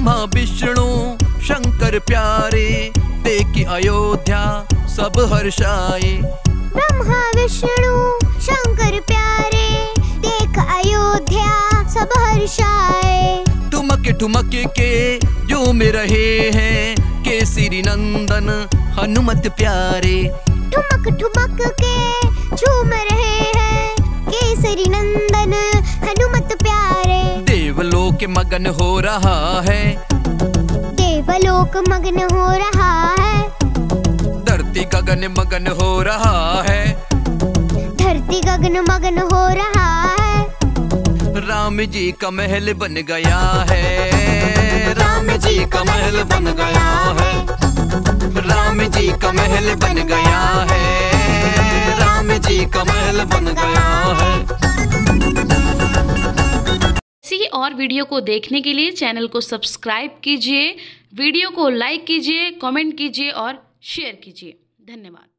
ब्रह्मा विष्णु शंकर प्यारे, देखी अयोध्या सब हर्षाए। ब्रह्मा विष्णु शंकर प्यारे, देख अयोध्या सब हर्षाए। ठुमक ठुमक के झूम रहे हैं केसरी नंदन हनुमत प्यारे। ठुमक ठुमक के झूम रहे हैं केसरी नंदन हनुमत प्यारे। देवलोक मगन हो रहा है, देवलोक मगन हो रहा है। धरती गगन मगन हो रहा है, धरती गगन मगन हो रहा है। राम जी का महल बन गया है, राम जी का महल बन गया है, राम जी का महल बन गया है, राम जी का महल बन गया है। इसी और वीडियो को देखने के लिए चैनल को सब्सक्राइब कीजिए, वीडियो को लाइक कीजिए, कमेंट कीजिए और शेयर कीजिए। धन्यवाद।